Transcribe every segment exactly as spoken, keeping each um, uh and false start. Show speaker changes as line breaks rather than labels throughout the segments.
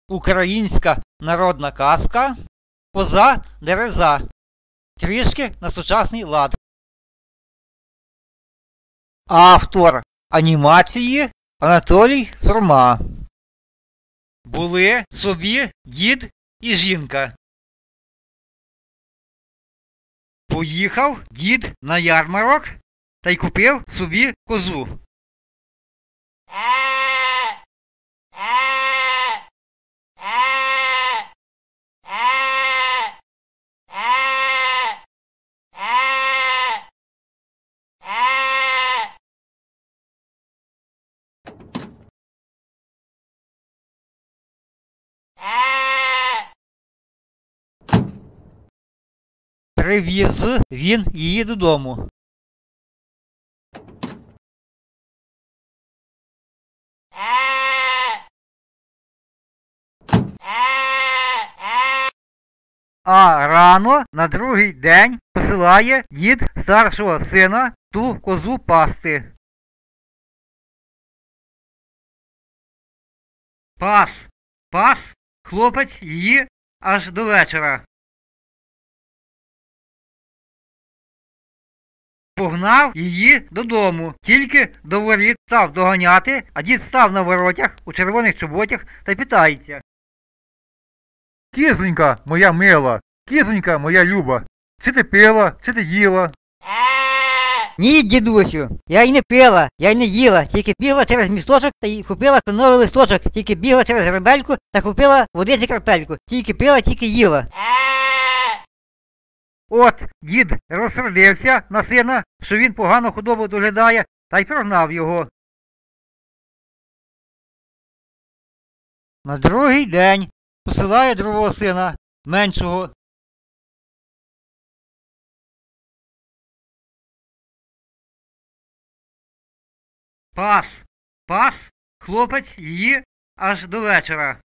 Українська народна казка «Коза Дереза». Трішки на сучасний лад. Автор анімації Анатолій Сурма. Були собі дід і жінка. Поїхав дід на ярмарок та й купив собі козу. Привіз він її додому. А рано на другий день посилає дід старшого сина ту козу пасти. Пас, пас хлопець її аж до вечора. Погнав її додому, тільки до воріт став доганяти, а дід став на воротях у червоних чоботях та питається.
Кізонька моя мила, кізонька моя люба, чи ти пила, чи ти їла?
Ні, дідусю, я й не пила, я й не їла, тільки бігла через місточок та й купила кленовий листочок, тільки бігла через гребельку та купила водиці крапельку, тільки пила, тільки їла.
От дід розсердився на сина, що він погано худобу доглядає, та й прогнав його.
На другий день посилає другого сина, меншого.
Пас, пас хлопець її аж до вечора.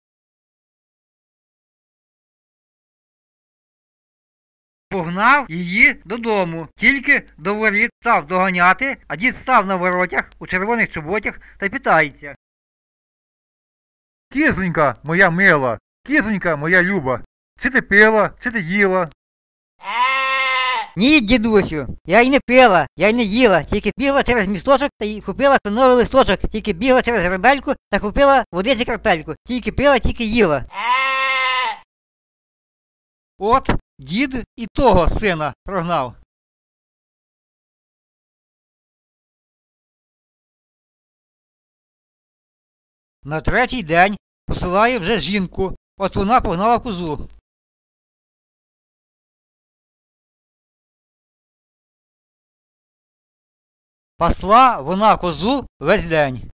Погнав її додому, тільки до воріт став доганяти, а дід став на воротях у червоних чоботях та й питається. Кізонька моя мила, кізонька моя люба, чи ти пила, чи ти їла?
Ні, дідусю, я й не пила, я й не їла, тільки бігла через місточок та й купила кленовий листочок, тільки бігла через гребельку та купила водиці крапельку, тільки пила, тільки їла. От дід і того сина прогнав. На третій день посилає вже жінку, от вона погнала козу. Пасла вона козу весь день.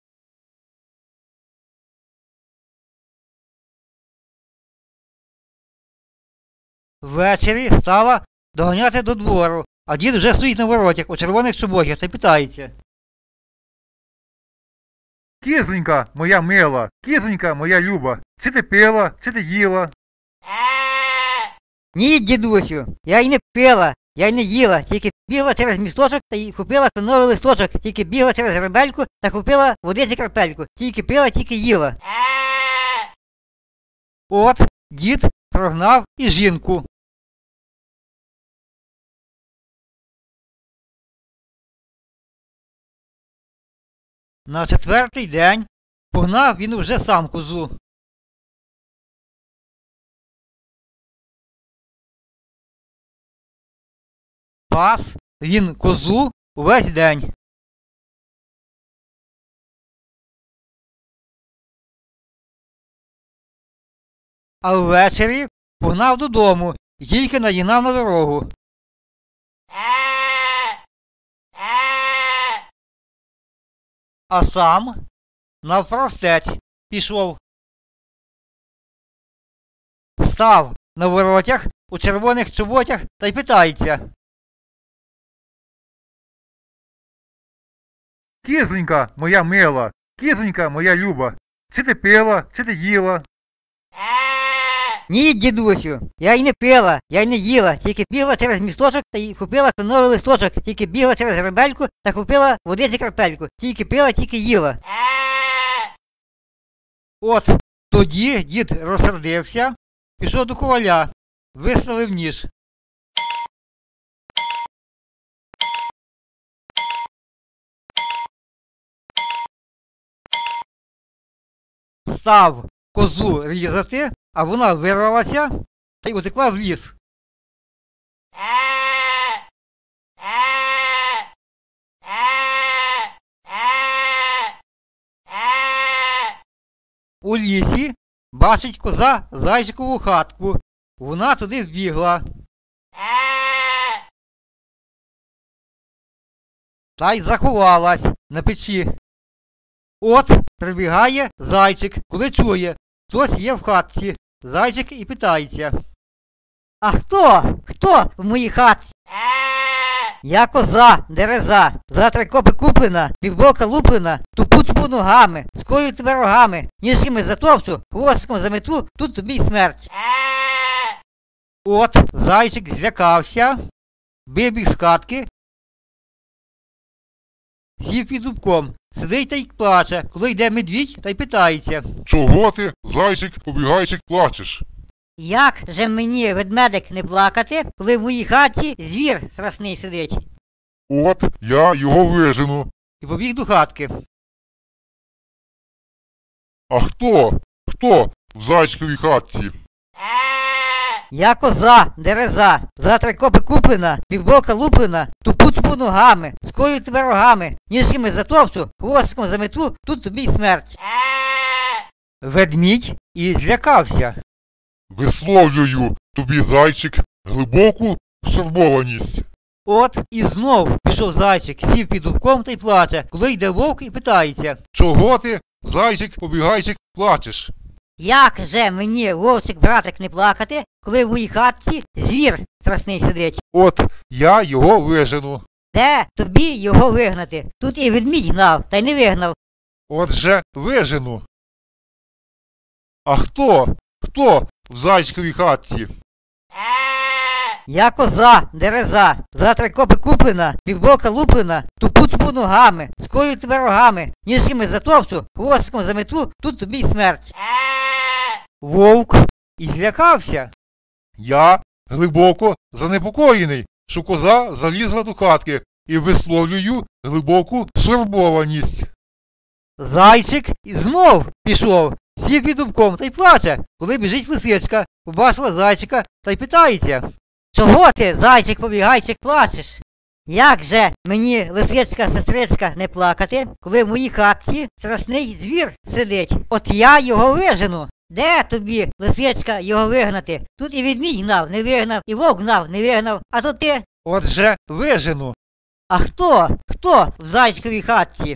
Ввечері стала доганяти до двору, а дід вже стоїть на воротях у червоних чоботях та питається.
Кізонька моя мила, кізонька моя люба, чи ти пила, чи ти їла?
Ні, дідусю, я й не пила, я й не їла, тільки бігла через місточок та й купила кленовий листочок, тільки бігла через гребельку та купила водиці крапельку, тільки пила, тільки їла. От дід прогнав і жінку. На четвертий день погнав він уже сам козу. Пас він козу увесь день. А ввечері погнав додому і тільки наїнав на дорогу. А сам навпростець пішов. Став на воротях у червоних чоботях та й питається.
Кізонька моя мила, кізонька моя люба, чи ти пила, чи ти їла?
Ні, дідусю, я й не пила, я й не їла, тільки бігла через місточок та й купила кленовий листочок, тільки бігла через гребельку та купила водиці крапельку, тільки пила, тільки їла. От
Тоді дід розсердився, пішов до коваля, виставив ніж. Став козу різати, а вона вирвалася та й утекла в ліс. У лісі бачить коза зайчикову хатку. Вона туди вбігла. Та й заховалась на печі. От прибігає зайчик, коли чує, хтось є в хатці. Зайчик і питається:
А хто? Хто в моїй хатці? Я коза, дереза, за три копи куплена, півбока луплена, тупу-тупу ногами, скою тебе рогами, ніжками затопчу, хвостиком замету, тут тобі й смерть.
От зайчик злякався, вибіг з хатки, сів під дубком, сидить та й плаче, коли йде медвідь та й питається:
Чого ти, зайчик, побігайчик, плачеш?
Як же мені, ведмедик, не плакати, коли в моїй хатці звір страшний сидить?
От я його вижену.
І побіг до хатки.
А хто? Хто в зайчиковій хатці?
Я коза, дереза, за три копи куплена, півбока луплена, тупу-тупу ногами, скою тебе рогами, ніжками затопчу, хвостиком замету, тут тобі й смерть.
Ведмідь і злякався.
Висловлюю тобі, зайчик, глибоку стурбованість.
От і знов пішов зайчик, сів під дубком та й плаче, коли йде вовк і питається:
Чого ти, зайчик, побігайчик, плачеш?
Як же мені, вовчик-братик, не плакати, коли в моїй хатці звір страшний сидить?
От я його вижену.
Де тобі його вигнати? Тут і ведмідь гнав, та й не вигнав.
Отже, вижену. А хто? Хто в зайчиковій хатці?
Я коза, дереза, за три копи куплена, півбока луплена, тупу-тупу ногами, скою тебе рогами, ніжками затопчу, хвостиком замету, тут тобі й смерть.
Вовк і злякався.
Я глибоко занепокоєний, що коза залізла до хатки, і висловлюю глибоку стурбованість.
Зайчик і знов пішов, сів під дубком та й плаче, коли біжить лисичка, побачила зайчика та й питається:
Чого ти, зайчик-побігайчик, плачеш? Як же мені, лисичка-сестричка, не плакати, коли в моїй хатці страшний звір сидить? От я його вижену. Де тобі, лисичка, його вигнати? Тут і ведмідь гнав, не вигнав, і вовк гнав, не вигнав, а то ти.
Отже, вижену.
А хто? Хто в зайчиковій хатці?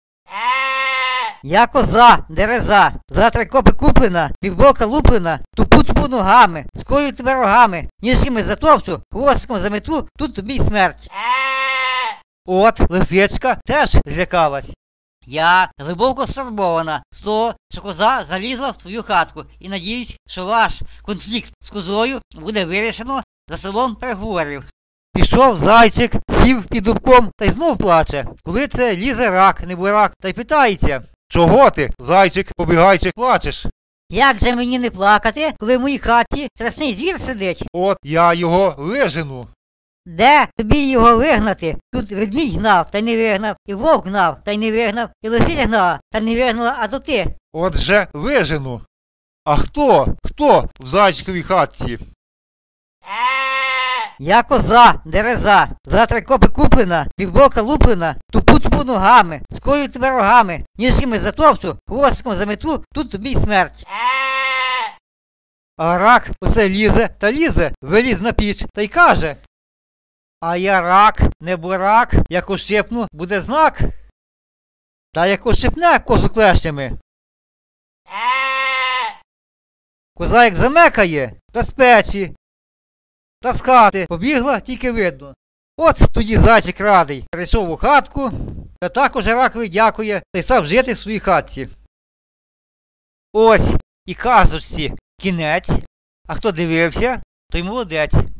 Я коза, дереза, за три копи куплена, півбока луплена, тупу-тупу ногами, скою тебе рогами, ніжками затопчу, хвостиком замету, тут тобі й смерть.
От лисичка теж злякалась.
Я глибоко стурбована з того, що коза залізла в твою хатку, і надіюсь, що ваш конфлікт з козою буде вирішено за селом переговорів.
Пішов зайчик, сів під дубком та й знов плаче, коли це лізе рак, не бурак, та й питається: Чого ти, зайчик, побігайчик, плачеш?
Як же мені не плакати, коли в моїй хатці страшний звір сидить?
От я його вижену.
Де тобі його вигнати? Тут ведмідь гнав, та й не вигнав, і вовк гнав, та й не вигнав, і лисиця гнала, та й не вигнала, а то ти.
Отже, вижену. А хто? Хто в зайчиковій хатці?
Я коза, дереза, за три копи куплена, півбока луплена, тупу-тупу ногами, скою тебе рогами, ніжками затопчу, хвостиком замету, тут тобі й смерть.
А рак усе лізе та лізе, виліз на піч та й каже: А я рак, не бурак, як ущипну, буде знак. Та як ущипне козу клещами. Коза як замекає, та з печі, та з хати побігла, тільки видно. От тоді зайчик радий прийшов у хатку, та також ракові дякує, та й став жити в своїй хатці. Ось і казочці кінець, а хто дивився, той молодець.